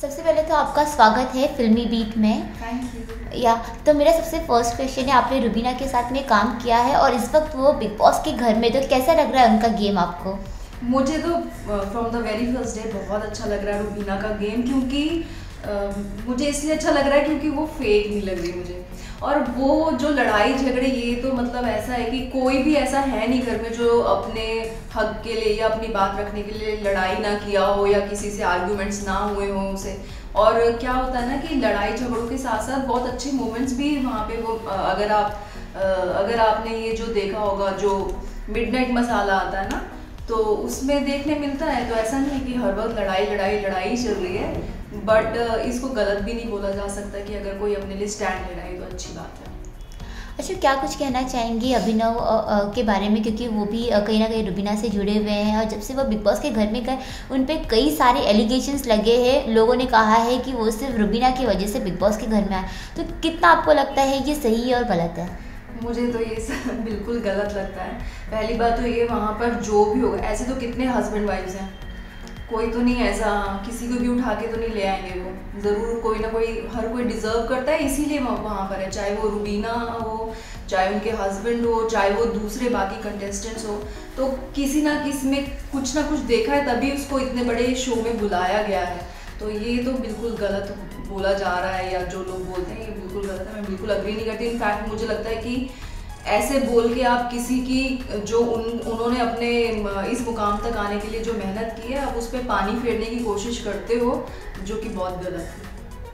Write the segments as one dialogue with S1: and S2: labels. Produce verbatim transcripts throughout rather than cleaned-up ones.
S1: सबसे पहले तो आपका स्वागत है फिल्मी बीट में।
S2: Thank you.
S1: या तो मेरा सबसे फर्स्ट क्वेश्चन है, आपने रुबीना के साथ में काम किया है और इस वक्त वो बिग बॉस के घर में, तो कैसा लग रहा है उनका गेम आपको?
S2: मुझे तो from the very first day बहुत अच्छा लग रहा है रुबीना का गेम, क्योंकि uh, मुझे इसलिए अच्छा लग रहा है क्योंकि वो फेक नहीं लग रही मुझे। और वो जो लड़ाई झगड़े, ये तो मतलब ऐसा है कि कोई भी ऐसा है नहीं घर में जो अपने हक के लिए या अपनी बात रखने के लिए लड़ाई ना किया हो या किसी से आर्ग्यूमेंट्स ना हुए हों उसे। और क्या होता है ना कि लड़ाई झगड़ों के साथ साथ बहुत अच्छे मोमेंट्स भी वहाँ पे वो, अगर आप अगर आपने ये जो देखा होगा जो मिडनाइट मसाला आता है ना, तो उसमें देखने मिलता है। तो ऐसा नहीं है कि हर वक्त लड़ाई लड़ाई लड़ाई चल रही है, बट इसको गलत भी नहीं बोला जा सकता कि अगर कोई अपने लिए स्टैंड ले रहा है तो अच्छी बात है।
S1: अच्छा, क्या कुछ कहना चाहेंगी अभिनव के बारे में, क्योंकि वो भी कहीं ना कहीं रुबीना से जुड़े हुए हैं और जब से वो बिग बॉस के घर में गए उन पे कई सारे एलिगेशंस लगे हैं। लोगों ने कहा है कि वो सिर्फ रुबीना की वजह से बिग बॉस के घर में आए, तो कितना आपको लगता है ये सही है और गलत है?
S2: मुझे तो ये सब बिल्कुल गलत लगता है। पहली बात तो ये, वहाँ पर जो भी होगा, ऐसे तो कितने हस्बैंड वाइफ्स हैं, कोई तो नहीं ऐसा किसी को भी उठा के तो नहीं ले आएंगे। वो ज़रूर कोई ना कोई, हर कोई डिज़र्व करता है, इसीलिए वहाँ पर है। चाहे वो रुबीना हो, चाहे उनके हस्बैंड हो, चाहे वो दूसरे बाकी कंटेस्टेंट्स हो, तो किसी ना किसी में कुछ ना कुछ देखा है तभी उसको इतने बड़े शो में बुलाया गया है। तो ये तो बिल्कुल गलत बोला जा रहा है, या जो लोग बोलते हैं ये बिल्कुल गलत है। मैं बिल्कुल अग्री नहीं करती। इनफैक्ट मुझे लगता है कि ऐसे बोल के आप किसी की जो उन उन्होंने अपने इस मुकाम तक आने के लिए जो मेहनत की है, आप उस पर पानी फेरने की कोशिश करते हो, जो कि बहुत गलत है।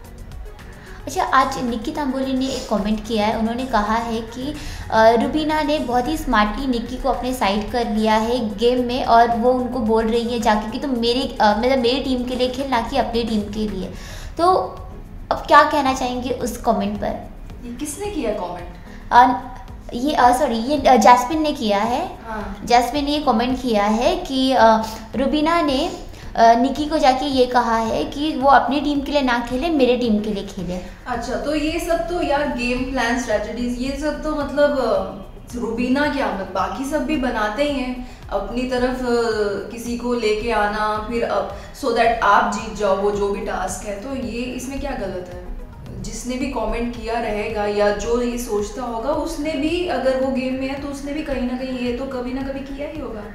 S1: अच्छा, आज निक्की तांबोली ने एक कमेंट किया है। उन्होंने कहा है कि रुबीना ने बहुत ही स्मार्टली निक्की को अपने साइड कर लिया है गेम में, और वो उनको बोल रही है जाके कि तुम तो मेरे मतलब मेरी टीम के लिए खेल, ना कि अपनी टीम के लिए। तो अब क्या कहना चाहेंगे उस कमेंट पर?
S2: ये किसने किया कमेंट?
S1: ये सॉरी ये जैस्मिन ने किया है।
S2: हाँ।
S1: जैस्मिन ने ये कमेंट किया है कि रुबीना ने निक्की को जाके ये कहा है कि वो अपनी टीम के लिए ना खेले, मेरे टीम के लिए खेले।
S2: अच्छा, तो ये सब तो यार गेम प्लान स्ट्रेटजीज, ये सब तो मतलब रुबीना क्या, मतलब बाकी सब भी बनाते ही हैं अपनी तरफ किसी को लेके आना, फिर अब सो दैट आप जीत जाओ वो जो भी टास्क है। तो ये इसमें क्या गलत है? जिसने भी कमेंट किया रहेगा या जो ये सोचता होगा, उसने भी, अगर वो गेम में है तो उसने भी कहीं ना कहीं ये तो कभी ना कभी किया ही होगा।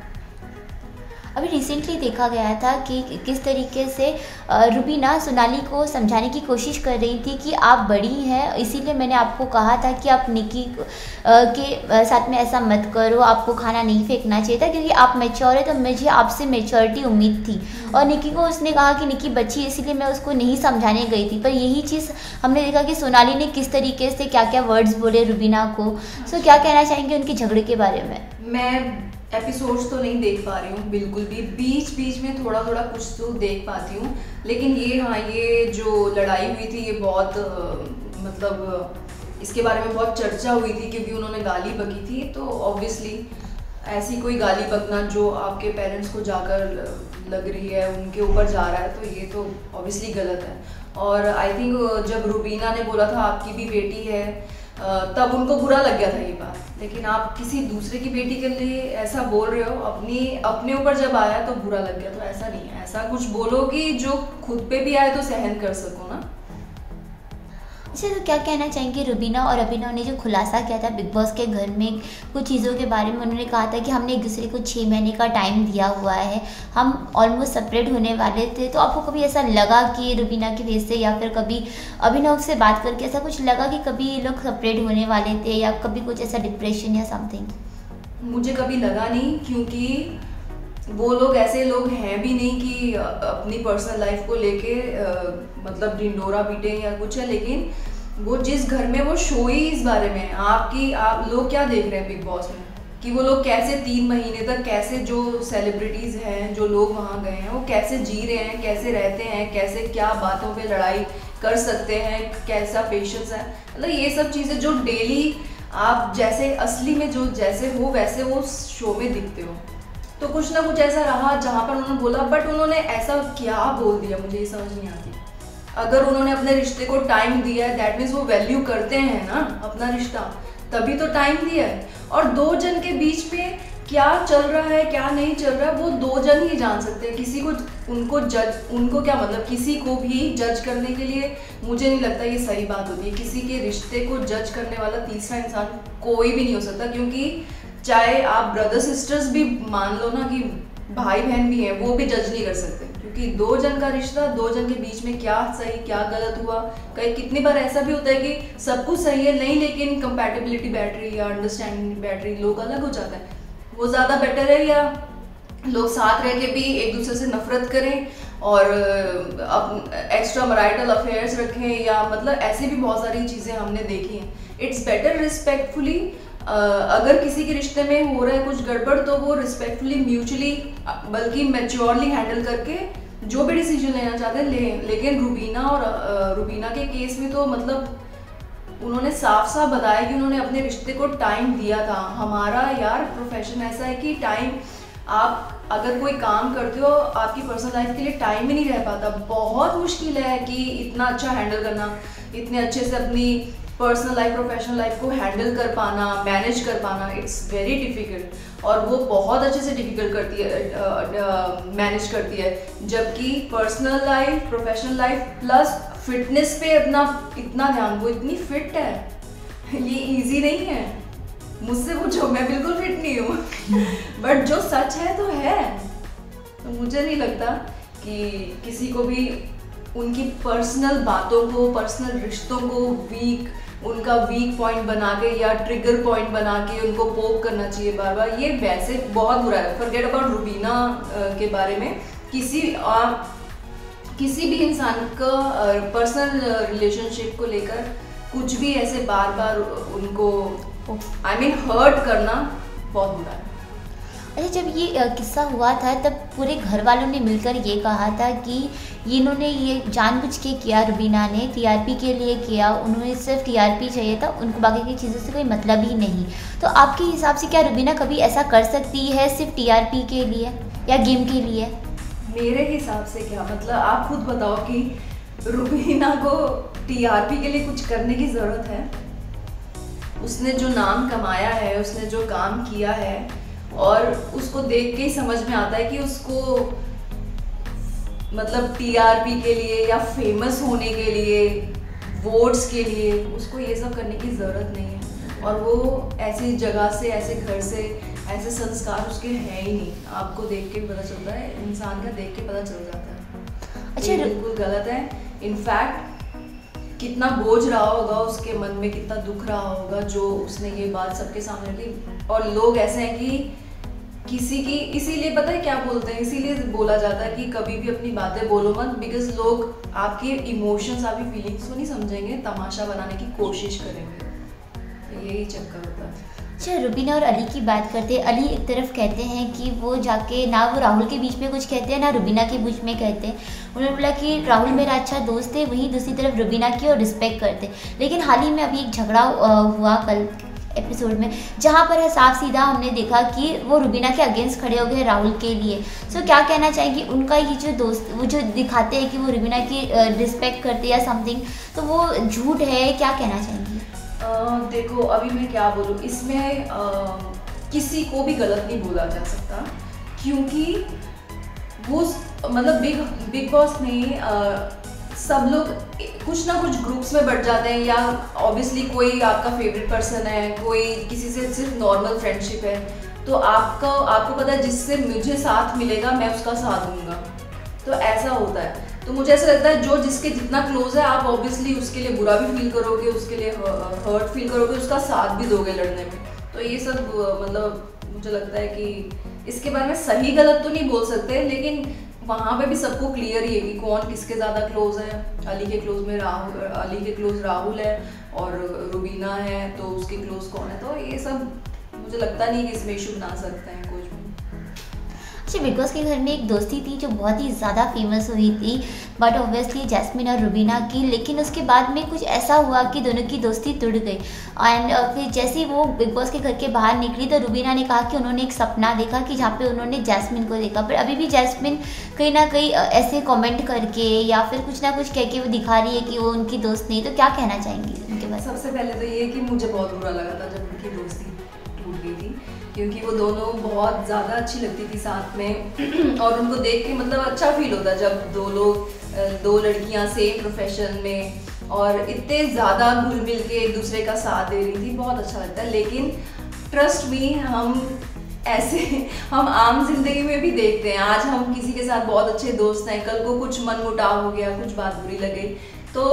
S1: अभी रिसेंटली देखा गया था कि किस तरीके से रुबीना सोनाली को समझाने की कोशिश कर रही थी कि आप बड़ी हैं, इसीलिए मैंने आपको कहा था कि आप निक्की के साथ में ऐसा मत करो, आपको खाना नहीं फेंकना चाहिए था क्योंकि आप मैच्योर है, तो मुझे आपसे मैच्योरिटी उम्मीद थी। और निक्की को उसने कहा कि निक्की बच्ची है, इसीलिए मैं उसको नहीं समझाने गई थी। पर यही चीज़ हमने देखा कि सोनाली ने किस तरीके से क्या क्या वर्ड्स बोले रुबीना को। सो क्या कहना चाहेंगे उनके झगड़े के बारे में?
S2: मैं एपिसोड्स तो नहीं देख पा रही हूँ बिल्कुल भी, बीच बीच में थोड़ा थोड़ा कुछ तो देख पाती हूँ, लेकिन ये हाँ, ये जो लड़ाई हुई थी ये बहुत मतलब इसके बारे में बहुत चर्चा हुई थी क्योंकि उन्होंने गाली बकी थी। तो ऑब्वियसली ऐसी कोई गाली बकना जो आपके पेरेंट्स को जाकर लग रही है, उनके ऊपर जा रहा है, तो ये तो ऑब्वियसली गलत है। और आई थिंक जब रुबीना ने बोला था आपकी भी बेटी है, तब उनको बुरा लग गया था ये बात, लेकिन आप किसी दूसरे की बेटी के लिए ऐसा बोल रहे हो, अपनी अपने ऊपर जब आया तो बुरा लग गया। तो ऐसा नहीं है, ऐसा कुछ बोलो कि जो खुद पे भी आए तो सहन कर सको ना।
S1: अच्छा, तो क्या कहना चाहेंगे रुबीना और अभिनव ने जो खुलासा किया था बिग बॉस के घर में कुछ चीज़ों के बारे में? उन्होंने कहा था कि हमने एक दूसरे को छः महीने का टाइम दिया हुआ है, हम ऑलमोस्ट सेपरेट होने वाले थे। तो आपको कभी ऐसा लगा कि रुबीना की वजह से या फिर कभी अभिनव से बात करके ऐसा कुछ लगा कि कभी ये लोग सेपरेट होने वाले थे, या कभी कुछ ऐसा डिप्रेशन या समथिंग?
S2: मुझे कभी लगा नहीं, क्योंकि वो लोग ऐसे लोग हैं भी नहीं कि अपनी पर्सनल लाइफ को लेके मतलब ढिंडोरा पीटे या कुछ है। लेकिन वो जिस घर में वो शो ही इस बारे में है, आपकी आप लोग क्या देख रहे हैं बिग बॉस में कि वो लोग कैसे तीन महीने तक, कैसे जो सेलिब्रिटीज़ हैं, जो लोग वहाँ गए हैं, वो कैसे जी रहे हैं, कैसे रहते हैं, कैसे क्या बातों पे लड़ाई कर सकते हैं, कैसा पेशेंस है, मतलब ये सब चीज़ें जो डेली आप जैसे असली में जो जैसे हो वैसे वो शो में दिखते हो। तो कुछ ना कुछ ऐसा रहा जहाँ पर उन्होंने बोला, बट उन्होंने ऐसा क्या बोल दिया मुझे ये समझ नहीं आती। अगर उन्होंने अपने रिश्ते को टाइम दिया है, दैट मीन्स वो वैल्यू करते हैं ना अपना रिश्ता, तभी तो टाइम दिया है। और दो जन के बीच में क्या चल रहा है क्या नहीं चल रहा है वो दो जन ही जान सकते हैं। किसी को उनको जज उनको क्या मतलब किसी को भी जज करने के लिए मुझे नहीं लगता ये सही बात होती है। किसी के रिश्ते को जज करने वाला तीसरा इंसान कोई भी नहीं हो सकता, क्योंकि चाहे आप ब्रदर सिस्टर्स भी मान लो ना कि भाई बहन भी हैं, वो भी जज नहीं कर सकते, क्योंकि दो जन का रिश्ता, दो जन के बीच में क्या सही क्या गलत हुआ। कई कितनी बार ऐसा भी होता है कि सब कुछ सही है नहीं, लेकिन कंपैटिबिलिटी बैटरी या अंडरस्टैंडिंग बैटरी लोग अलग हो जाता है। वो ज़्यादा बेटर है या लोग साथ रह के भी एक दूसरे से नफरत करें और अब एक्स्ट्रा मैरिटल अफेयर्स रखें, या मतलब ऐसी भी बहुत सारी चीज़ें हमने देखी हैं। इट्स बेटर रिस्पेक्टफुली, अगर किसी के रिश्ते में हो रहा है कुछ गड़बड़ तो वो रिस्पेक्टफुली म्यूचुअली बल्कि मैच्योरली हैंडल करके जो भी डिसीजन लेना चाहते हैं ले। लेकिन रुबीना और रुबीना के केस में तो मतलब उन्होंने साफ साफ बताया कि उन्होंने अपने रिश्ते को टाइम दिया था। हमारा यार प्रोफेशन ऐसा है कि टाइम, आप अगर कोई काम करते हो आपकी पर्सनल लाइफ के लिए टाइम ही नहीं रह पाता। बहुत मुश्किल है कि इतना अच्छा हैंडल करना, इतने अच्छे से अपनी पर्सनल लाइफ प्रोफेशनल लाइफ को हैंडल कर पाना, मैनेज कर पाना, इट्स वेरी डिफ़िकल्ट। और वो बहुत अच्छे से डिफ़िकल्ट करती है, मैनेज करती है। जबकि personal life professional life plus fitness पे अपना इतना ध्यान, वो इतनी फिट है, ये इजी नहीं है। मुझसे पूछो, मैं बिल्कुल फिट नहीं हूँ बट जो सच है तो है। तो मुझे नहीं लगता कि किसी को भी उनकी पर्सनल बातों को, पर्सनल रिश्तों को वीक, उनका वीक पॉइंट बना के या ट्रिगर पॉइंट बना के उनको पोक करना चाहिए बार बार। ये वैसे बहुत बुरा है। फॉरगेट अबाउट रुबीना के बारे में, किसी आ, किसी भी इंसान का पर्सनल रिलेशनशिप को लेकर कुछ भी ऐसे बार बार उनको आई मीन हर्ट करना बहुत बुरा है।
S1: अच्छा, जब ये किस्सा हुआ था तब पूरे घर वालों ने मिलकर ये कहा था कि ये इन्होंने ये जानबूझ के किया, रुबीना ने टीआरपी के लिए किया, उन्हें सिर्फ टीआरपी चाहिए था, उनको बाकी की चीज़ों से कोई मतलब ही नहीं। तो आपके हिसाब से क्या रुबीना कभी ऐसा कर सकती है सिर्फ टीआरपी के लिए या गेम के लिए?
S2: मेरे हिसाब से क्या मतलब, आप खुद बताओ कि रुबीना को टीआरपी के लिए कुछ करने की ज़रूरत है? उसने जो नाम कमाया है, उसने जो काम किया है, और उसको देख के ही समझ में आता है कि उसको मतलब टीआरपी के लिए या फेमस होने के लिए, वोट्स के लिए उसको ये सब करने की ज़रूरत नहीं है। और वो ऐसी जगह से, ऐसे घर से, ऐसे संस्कार उसके हैं ही नहीं। आपको देख के पता चलता है, इंसान का देख के पता चल जाता है। अच्छा, ये बिल्कुल गलत है। इनफैक्ट कितना बोझ रहा होगा उसके मन में, कितना दुख रहा होगा जो उसने ये बात सबके सामने ली। और लोग ऐसे हैं कि किसी की, इसीलिए पता है क्या बोलते हैं, इसीलिए बोला जाता है कि कभी भी अपनी बातें बोलो मत, बिकॉज लोग आपके इमोशंस, आपकी फीलिंग्स को नहीं समझेंगे, तमाशा बनाने की कोशिश करेंगे। तो यही चक्कर होता है।
S1: अच्छा, रुबीना और अली की बात करते हैं। अली एक तरफ कहते हैं कि वो जाके ना वो राहुल के बीच में कुछ कहते हैं ना रुबीना के बीच में कहते हैं। उन्होंने बोला कि राहुल मेरा अच्छा दोस्त है, वहीं दूसरी तरफ रुबीना की और रिस्पेक्ट करते। लेकिन हाल ही में अभी एक झगड़ा हुआ कल एपिसोड में, जहाँ पर साफ सीधा हमने देखा कि वो रुबीना के अगेंस्ट खड़े हो गए राहुल के लिए। सो so, क्या कहना चाहेंगी? उनका ये जो दोस्त, वो जो दिखाते हैं कि वो रुबीना की रिस्पेक्ट करते या समथिंग, तो वो झूठ है, क्या कहना चाहेंगी?
S2: Uh, देखो, अभी मैं क्या बोलूँ इसमें, uh, किसी को भी गलत नहीं बोला जा सकता, क्योंकि वो मतलब बिग बिग बॉस में uh, सब लोग कुछ ना कुछ ग्रुप्स में बढ़ जाते हैं, या ऑब्वियसली कोई आपका फेवरेट पर्सन है, कोई किसी से सिर्फ नॉर्मल फ्रेंडशिप है, तो आपका आपको पता है जिससे मुझे साथ मिलेगा मैं उसका साथ दूंगा। तो ऐसा होता है। तो मुझे ऐसा लगता है जो जिसके जितना क्लोज है, आप ऑब्वियसली उसके लिए बुरा भी फील करोगे, उसके लिए हर्ट फील करोगे, उसका साथ भी दोगे लड़ने में। तो ये सब मतलब मुझे लगता है कि इसके बारे में सही गलत तो नहीं बोल सकते, लेकिन वहाँ पे भी सबको क्लियर ही है कि कौन किसके ज़्यादा क्लोज है। अली के क्लोज में राहुल, अली के क्लोज राहुल है, और रुबीना है तो उसके क्लोज कौन है। तो ये सब मुझे लगता नहीं कि इसमें इशू बना सकते हैं कुछ भी।
S1: अच्छा, बिग बॉस के घर में एक दोस्ती थी जो बहुत ही ज़्यादा फेमस हुई थी, बट ऑब्वियसली जैस्मिन और रुबीना की। लेकिन उसके बाद में कुछ ऐसा हुआ कि दोनों की दोस्ती टूट गई। एंड फिर जैसे ही वो बिग बॉस के घर के बाहर निकली तो रुबीना ने कहा कि उन्होंने एक सपना देखा कि जहाँ पे उन्होंने जैस्मिन को देखा। पर अभी भी जैस्मिन कहीं ना कहीं ऐसे कमेंट करके या फिर कुछ ना कुछ कह के वो दिखा रही है कि वो उनकी दोस्त नहीं। तो क्या कहना चाहेंगी उनके बारे में?
S2: सबसे पहले तो ये कि मुझे बहुत बुरा लगा था जब उनकी दोस्ती टूट गई थी, क्योंकि वो दोनों बहुत ज़्यादा अच्छी लगती थी साथ में और उनको देख के मतलब अच्छा फील होता जब दो लोग, दो लड़कियां सेम प्रोफेशन में और इतने ज़्यादा घुल मिल के एक दूसरे का साथ दे रही थी, बहुत अच्छा लगता है। लेकिन ट्रस्ट मी, हम ऐसे हम आम जिंदगी में भी देखते हैं, आज हम किसी के साथ बहुत अच्छे दोस्त हैं, कल को कुछ मनमुटाव हो गया, कुछ बात बुरी लगे तो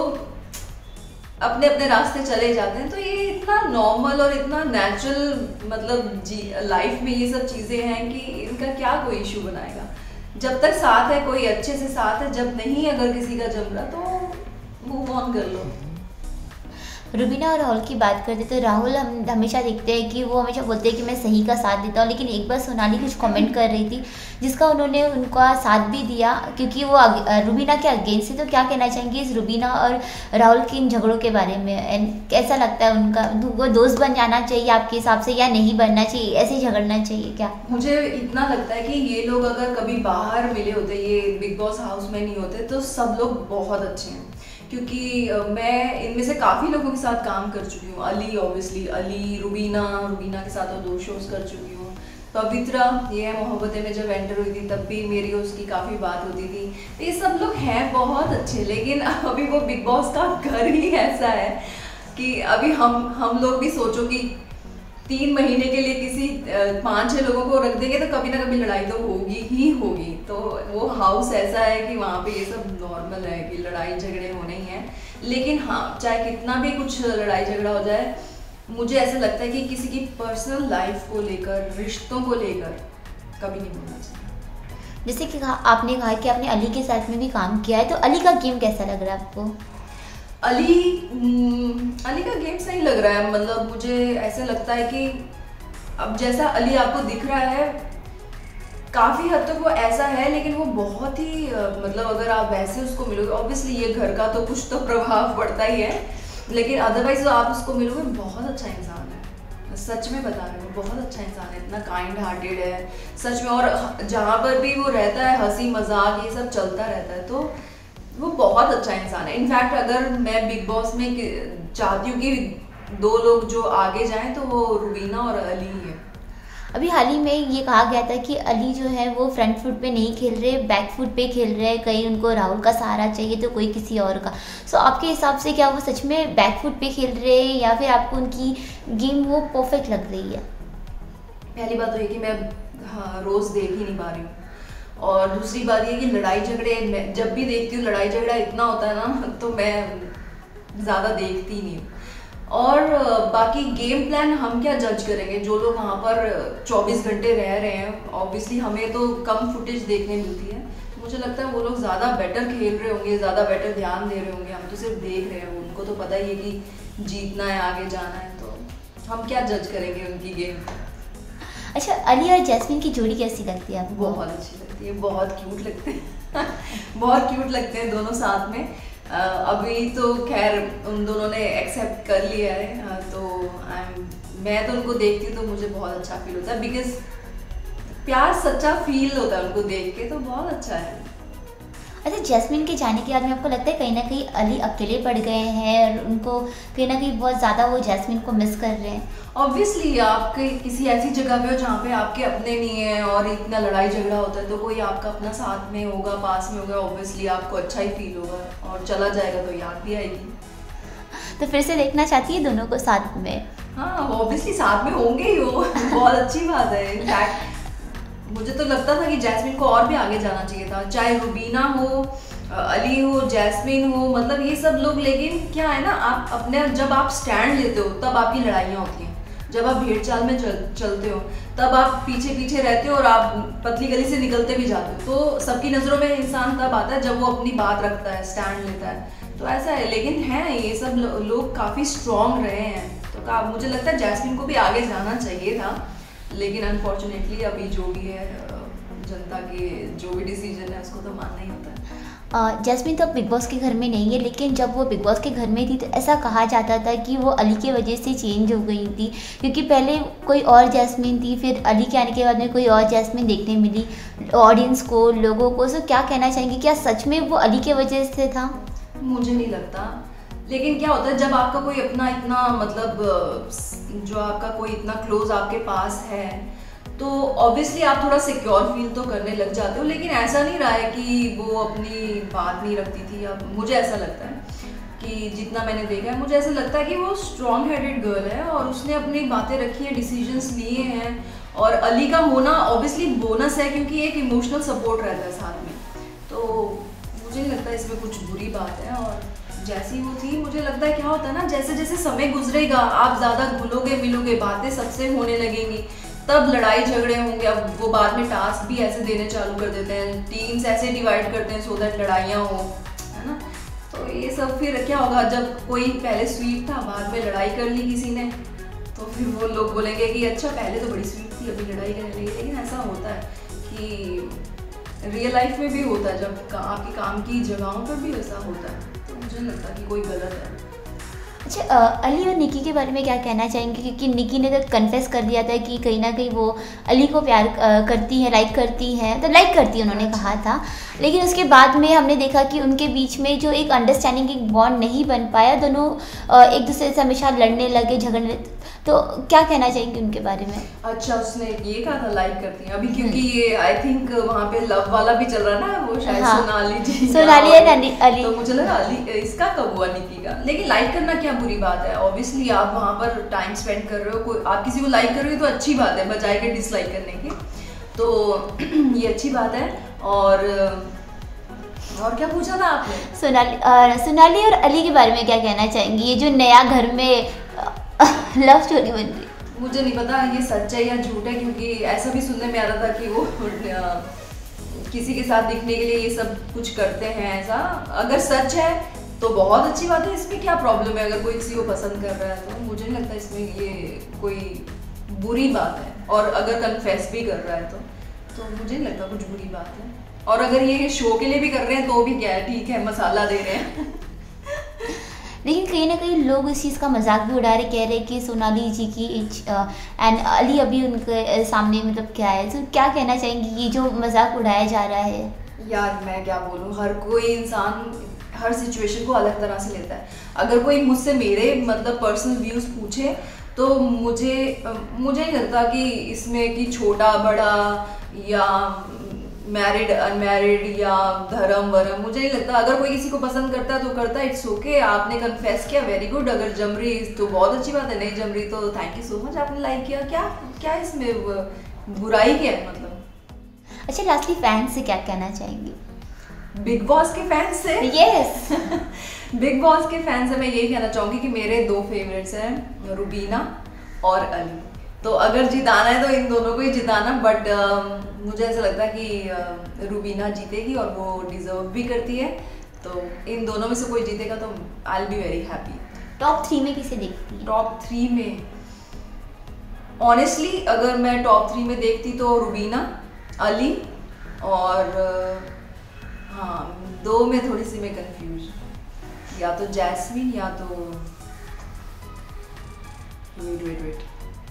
S2: अपने अपने रास्ते चले जाते हैं। तो ये इतना नॉर्मल और इतना नेचुरल मतलब जी लाइफ में ये सब चीज़ें हैं कि इनका क्या कोई इशू बनाएगा। जब तक साथ है, कोई अच्छे से साथ है, जब नहीं अगर किसी का जम रहा तो मूव ऑन कर लो।
S1: रुबीना और राहुल की बात करते तो राहुल हम हमेशा देखते हैं कि वो हमेशा बोलते हैं कि मैं सही का साथ देता हूँ, लेकिन एक बार सोनाली कुछ कमेंट कर रही थी जिसका उन्होंने उनका साथ भी दिया क्योंकि वो रुबीना के अगेंस्ट थी। तो क्या कहना चाहेंगे इस रुबीना और राहुल के इन झगड़ों के बारे में, एंड कैसा लगता है उनका, वो दोस्त बन जाना चाहिए आपके हिसाब से या नहीं बनना चाहिए, ऐसे ही झगड़ना चाहिए क्या?
S2: मुझे इतना लगता है कि ये लोग अगर कभी बाहर मिले होते, ये बिग बॉस हाउस में नहीं होते, तो सब लोग बहुत अच्छे हैं। क्योंकि मैं इनमें से काफ़ी लोगों के साथ काम कर चुकी हूँ। अली ऑब्वियसली, अली, रुबीना, रुबीना के साथ और दो शोज कर चुकी हूँ। पवित्रा, ये है मोहब्बतें में जब एंटर हुई थी तब भी मेरी उसकी काफ़ी बात होती थी। तो ये सब लोग हैं बहुत अच्छे, लेकिन अभी वो बिग बॉस का घर ही ऐसा है कि अभी हम हम लोग भी सोचो कि तीन महीने के लिए किसी पाँच छः लोगों को रख देंगे तो कभी ना कभी लड़ाई तो होगी ही होगी। तो वो हाउस ऐसा है कि वहाँ पे ये सब नॉर्मल है कि लड़ाई झगड़े होने ही हैं। लेकिन हाँ, चाहे कितना भी कुछ लड़ाई झगड़ा हो जाए, मुझे ऐसा लगता है कि किसी की पर्सनल लाइफ को लेकर, रिश्तों को लेकर कभी नहीं बोलना चाहिए।
S1: जैसे कि कहा आपने कहा कि आपने अली के साथ में भी काम किया है, तो अली का गेम कैसा लग रहा है आपको?
S2: अली अली का गेम सही लग रहा है। मतलब मुझे ऐसा लगता है कि अब जैसा अली आपको दिख रहा है काफ़ी हद तक वो ऐसा है, लेकिन वो बहुत ही मतलब अगर आप वैसे उसको मिलोगे, ऑब्वियसली ये घर का तो कुछ तो प्रभाव पड़ता ही है, लेकिन अदरवाइज आप उसको मिलोगे बहुत अच्छा इंसान है। सच में बता रही हूँ, बहुत अच्छा इंसान है, इतना काइंड हार्टेड है सच में। और जहाँ पर भी वो रहता है हंसी मजाक ये सब चलता रहता है, तो वो बहुत अच्छा इंसान है। इनफैक्ट अगर मैं बिग बॉस में चाहती हूँ कि दो लोग जो आगे जाएं तो वो रुबीना और अली ही है।
S1: अभी हाल ही में ये कहा गया था कि अली जो है वो फ्रंट फुट पे नहीं खेल रहे, बैक फुट पे खेल रहे हैं, कहीं उनको राहुल का सहारा चाहिए तो कोई किसी और का। सो आपके हिसाब से क्या वो सच में बैक फुट पे खेल रहे हैं या फिर आपको उनकी गेम वो परफेक्ट लग रही है?
S2: पहली बात तो ये कि मैं हाँ रोज़ देख ही नहीं पा रही हूँ, और दूसरी बात ये कि लड़ाई झगड़े जब भी देखती हूँ लड़ाई झगड़ा इतना होता है ना, तो मैं ज़्यादा देखती ही नहीं हूँ। और बाकी गेम प्लान हम क्या जज करेंगे, जो लोग वहाँ पर चौबीस घंटे रह रहे हैं, ऑब्वियसली हमें तो कम फुटेज देखने मिलती है। मुझे लगता है वो लोग ज़्यादा बेटर खेल रहे होंगे, ज़्यादा बेटर ध्यान दे रहे होंगे, हम तो सिर्फ देख रहे हैं। उनको तो पता ही है कि जीतना है, आगे जाना है, तो हम क्या जज करेंगे उनकी गेम।
S1: अच्छा, अली और जैस्मिन की जोड़ी कैसी लगती है आपको?
S2: बहुत अच्छी लगती है, बहुत क्यूट लगते हैं बहुत क्यूट लगते हैं दोनों साथ में। uh, अभी तो खैर उन दोनों ने एक्सेप्ट कर लिया है, uh, तो I'm, मैं तो उनको देखती हूँ तो मुझे बहुत अच्छा फील होता है, बिकॉज प्यार सच्चा फील होता है उनको देख के, तो बहुत अच्छा है।
S1: अच्छा, जैस्मिन के जाने के बाद में आपको लगता है कहीं ना कहीं अली अकेले पड़ गए हैं और उनको कहीं ना कहीं बहुत ज़्यादा वो जैस्मिन को मिस कर रहे हैं?
S2: ऑब्वियसली आप किसी ऐसी जगह पे हो जहाँ पे आपके अपने नहीं है और इतना लड़ाई झगड़ा होता है, तो कोई आपका अपना साथ में होगा, पास में होगा, ऑब्वियसली आपको अच्छा ही फील होगा, और चला जाएगा तो याद भी आएगी।
S1: तो फिर से देखना चाहती है दोनों को साथ में?
S2: हाँ, ऑब्वियसली साथ में होंगे ही वो बहुत अच्छी बात है। इनफैक्ट मुझे तो लगता था कि जैस्मिन को और भी आगे जाना चाहिए था, चाहे रुबीना हो, अली हो, जैस्मिन हो, मतलब ये सब लोग। लेकिन क्या है ना, आप अपने जब आप स्टैंड लेते हो तब आपकी लड़ाइयाँ होती हैं, जब आप भेड़ चाल में चल, चलते हो तब आप पीछे पीछे रहते हो और आप पतली गली से निकलते भी जाते हो, तो सबकी नज़रों में इंसान तब आता है जब वो अपनी बात रखता है, स्टैंड लेता है, तो ऐसा है। लेकिन है ये सब लो, लोग काफ़ी स्ट्रॉन्ग रहे हैं, तो मुझे लगता है जैस्मिन को भी आगे जाना चाहिए था, लेकिन अनफॉर्चुनेटली अभी जो भी है जनता के जो भी डिसीजन है उसको तो मानना ही होता है।
S1: जैस्मिन तो बिग बॉस के घर में नहीं है, लेकिन जब वो बिग बॉस के घर में थी तो ऐसा कहा जाता था कि वो अली की वजह से चेंज हो गई थी, क्योंकि पहले कोई और जैस्मिन थी, फिर अली के आने के बाद में कोई और जैस्मिन देखने मिली ऑडियंस को, लोगों को। सो क्या कहना चाहेंगे, क्या सच में वो अली के वजह से था?
S2: मुझे नहीं लगता, लेकिन क्या होता है जब आपका कोई अपना इतना मतलब जो आपका कोई इतना क्लोज आपके पास है तो ऑब्वियसली आप थोड़ा सिक्योर फील तो करने लग जाते हो, लेकिन ऐसा नहीं रहा है कि वो अपनी बात नहीं रखती थी। अब मुझे ऐसा लगता है कि जितना मैंने देखा है मुझे ऐसा लगता है कि वो स्ट्रॉन्ग हेडेड गर्ल है और उसने अपनी बातें रखी हैं, डिसीजंस लिए हैं। और अली का होना ऑब्वियसली बोनस है क्योंकि एक इमोशनल सपोर्ट रहता है साथ में, तो मुझे नहीं लगता इसमें कुछ बुरी बात है। और जैसी वो थी मुझे लगता है क्या होता है ना, जैसे जैसे समय गुजरेगा आप ज़्यादा घुलोगे मिलोगे, बातें सबसे होने लगेंगी, तब लड़ाई झगड़े होंगे। अब वो बाद में टास्क भी ऐसे देने चालू कर देते हैं, टीम्स ऐसे डिवाइड करते हैं सो दैट लड़ाइयाँ हो, है ना। तो ये सब फिर क्या होगा, जब कोई पहले स्वीट था बाद में लड़ाई कर ली किसी ने, तो फिर वो लोग बोलेंगे कि अच्छा पहले तो बड़ी स्वीट थी अभी लड़ाई करने लगी। लेकिन ऐसा होता है कि रियल लाइफ में भी होता है, जब का, आपकी काम की जगहों पर भी ऐसा होता है, तो मुझे नहीं लगता कि कोई गलत है।
S1: अच्छा, अली और निकी के बारे में क्या कहना चाहेंगे? क्योंकि निकी ने तो कन्फेस कर दिया था कि कहीं ना कहीं वो अली को प्यार करती है, लाइक करती है, तो लाइक करती है उन्होंने कहा था, लेकिन उसके बाद में हमने देखा कि उनके बीच में जो एक अंडरस्टैंडिंग, एक बॉन्ड नहीं बन पाया, दोनों एक दूसरे से हमेशा लड़ने लगे, झगड़ने। तो क्या कहना चाहेंगे उनके बारे में?
S2: अच्छा, उसने ये कहा था लाइक करती हैं अभी, क्योंकि ये आई थिंक वहाँ पे लव वाला भी चल रहा है ना, वो शायद हाँ, सोनाली जी
S1: सोनाली है अली, अली
S2: तो मुझे लगा अली इसका कब हुआ निकी का। लेकिन लाइक करना क्या बुरी बात है? ऑब्वियसली आप वहाँ पर टाइम स्पेंड कर रहे हो, कोई आप किसी को लाइक कर रहे हो तो अच्छी बात है, बजाय के डिसलाइक करने की, तो ये अच्छी बात है। और और क्या पूछा था आपने?
S1: सोनाली सोनाली और अली के बारे में क्या कहना चाहेंगी? ये जो नया घर में लव स्टोरी बन रही,
S2: मुझे नहीं पता ये सच है या झूठ है, क्योंकि ऐसा भी सुनने में आ रहा था कि वो किसी के साथ दिखने के लिए ये सब कुछ करते हैं। ऐसा अगर सच है तो बहुत अच्छी बात है, इसमें क्या प्रॉब्लम है? अगर कोई किसी को पसंद कर रहा है तो मुझे नहीं लगता इसमें ये कोई बुरी बात है। और अगर कन्फेस भी कर रहा है तो तो मुझे नहीं लगता कुछ बुरी बात है। और अगर ये शो के लिए भी कर रहे हैं तो भी क्या है, ठीक है, मसाला दे रहे हैं।
S1: लेकिन कहीं ना कहीं लोग इस चीज़ का मजाक भी उड़ा रहे, कह रहे कि सोनाली जी की एंड अली अभी उनके सामने मतलब क्या है, तो क्या कहना चाहेंगी ये जो मजाक उड़ाया जा रहा है?
S2: यार मैं क्या बोलूँ, हर कोई इंसान हर सिचुएशन को अलग तरह से लेता है। अगर कोई मुझसे मेरे मतलब पर्सनल व्यूज़ पूछे तो मुझे मुझे नहीं लगता कि इसमें कि छोटा बड़ा या मैरिड अनमैरिड या धर्म वरम, मुझे नहीं लगता। अगर कोई किसी को पसंद करता है तो करता है, इट्स ओके। आपने कन्फेस किया, वेरी गुड। अगर जम रही तो बहुत अच्छी बात है, नहीं जम रही तो थैंक यू सो मच, आपने लाइक किया। क्या क्या इसमें बुराई क्या है मतलब?
S1: अच्छा, लास्टली फैंस से क्या कहना चाहेंगी?
S2: बिग बॉस के फैंस से?
S1: यस
S2: बिग बॉस के फैंस से मैं यही कहना चाहूँगी कि मेरे दो फेवरेट्स हैं, रुबीना और अली। तो अगर जिताना है तो इन दोनों को ही जिताना, बट uh, मुझे ऐसा लगता है कि uh, रुबीना जीतेगी और वो डिजर्व भी करती है। तो इन दोनों में से कोई जीतेगा तो I will be very happy.
S1: Top three में किसे देखती है?
S2: टॉप थ्री में ऑनेस्टली अगर मैं टॉप थ्री में देखती तो रुबीना, अली और uh, हाँ, दो में थोड़ी सी मैं कंफ्यूज, या तो जैस्मिन या तो वेट वेट वेट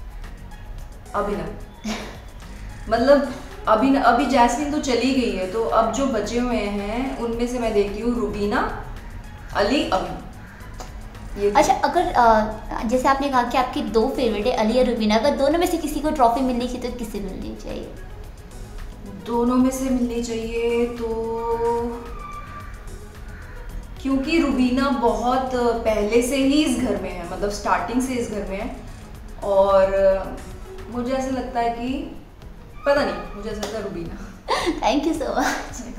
S2: अभिनव। मतलब अभी अभी जैस्मिन तो चली गई है, तो अब जो बचे हुए हैं उनमें से मैं देखती हूँ रुबीना, अली, अभी। ये
S1: अच्छा, अगर आ, जैसे आपने कहा कि आपकी दो फेवरेट है अली और रुबीना, अगर दोनों में से किसी को ट्रॉफी मिलनी चाहिए तो किसे मिलनी चाहिए?
S2: दोनों में से मिलनी चाहिए तो, क्योंकि रुबीना बहुत पहले से ही इस घर में है, मतलब स्टार्टिंग से इस घर में है, और मुझे ऐसा लगता है कि पता नहीं, मुझे ऐसा लगता है Rubina.
S1: Thank you so much.